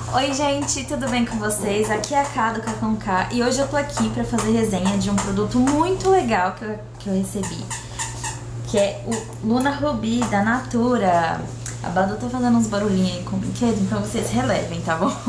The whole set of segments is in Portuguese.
Oi gente, tudo bem com vocês? Aqui é a Ká do Ká com Ká e hoje eu tô aqui pra fazer resenha de um produto muito legal que eu recebi, que é o Luna Ruby da Natura. A Badu tá fazendo uns barulhinhos aí com o brinquedo, então vocês relevem, tá bom?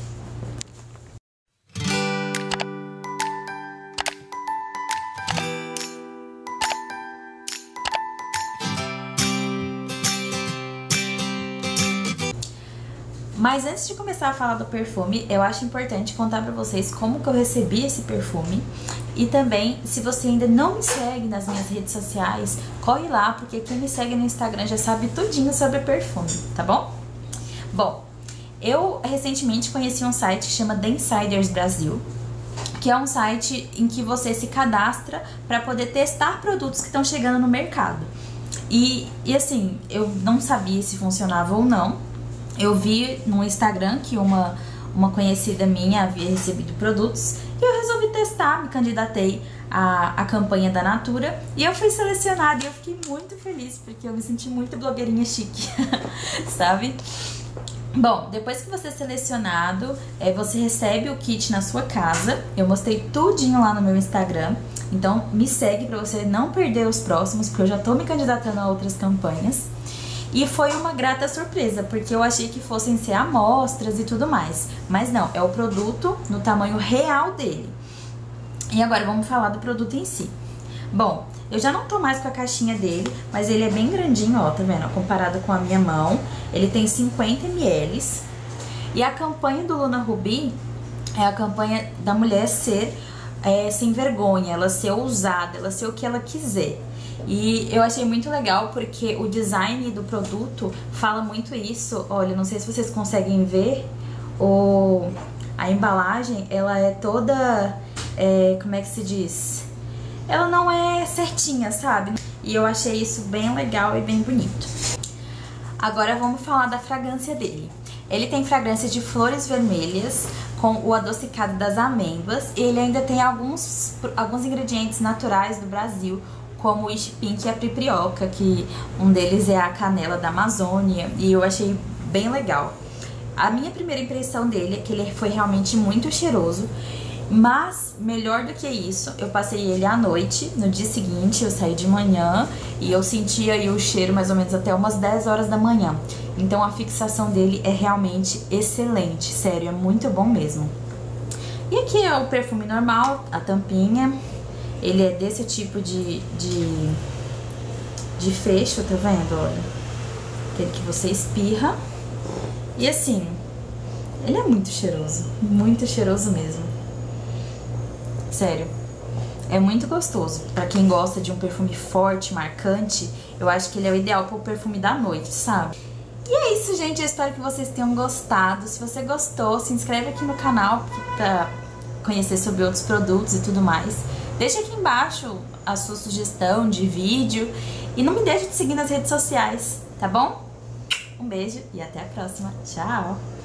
Mas antes de começar a falar do perfume, eu acho importante contar pra vocês como que eu recebi esse perfume. E também, se você ainda não me segue nas minhas redes sociais, corre lá, porque quem me segue no Instagram já sabe tudinho sobre perfume, tá bom? Bom, eu recentemente conheci um site que chama The Insiders Brasil, que é um site em que você se cadastra pra poder testar produtos que estão chegando no mercado. E assim, eu não sabia se funcionava ou não. Eu vi no Instagram que uma conhecida minha havia recebido produtos e eu resolvi testar, me candidatei à campanha da Natura e eu fui selecionada e eu fiquei muito feliz porque eu me senti muito blogueirinha chique, sabe? Bom, depois que você é selecionado, você recebe o kit na sua casa. Eu mostrei tudinho lá no meu Instagram, então me segue pra você não perder os próximos, porque eu já tô me candidatando a outras campanhas. E foi uma grata surpresa, porque eu achei que fossem ser amostras e tudo mais. Mas não, é o produto no tamanho real dele. E agora vamos falar do produto em si. Bom, eu já não tô mais com a caixinha dele, mas ele é bem grandinho, ó, tá vendo? Comparado com a minha mão, ele tem 50 ml. E a campanha do Luna Ruby é a campanha da mulher ser sem vergonha, ela ser ousada, ela ser o que ela quiser. E eu achei muito legal porque o design do produto fala muito isso. Olha, não sei se vocês conseguem ver, a embalagem, ela é toda, como é que se diz? Ela não é certinha, sabe? E eu achei isso bem legal e bem bonito. Agora vamos falar da fragrância dele. Ele tem fragrância de flores vermelhas com o adocicado das amêndoas. E ele ainda tem alguns ingredientes naturais do Brasil, como o Witch Pink e a Priprioca, que um deles é a canela da Amazônia, e eu achei bem legal. A minha primeira impressão dele é que ele foi realmente muito cheiroso, mas melhor do que isso, eu passei ele à noite, no dia seguinte eu saí de manhã e eu senti aí o cheiro mais ou menos até umas 10 horas da manhã. Então a fixação dele é realmente excelente, sério, é muito bom mesmo. E aqui é o perfume normal, a tampinha. Ele é desse tipo de fecho, tá vendo? Olha, aquele que você espirra. E assim, ele é muito cheiroso mesmo. Sério, é muito gostoso. Pra quem gosta de um perfume forte, marcante, eu acho que ele é o ideal pro perfume da noite, sabe? E é isso, gente, eu espero que vocês tenham gostado. Se você gostou, se inscreve aqui no canal pra conhecer sobre outros produtos e tudo mais. Deixa aqui embaixo a sua sugestão de vídeo e não me deixe de seguir nas redes sociais, tá bom? Um beijo e até a próxima. Tchau!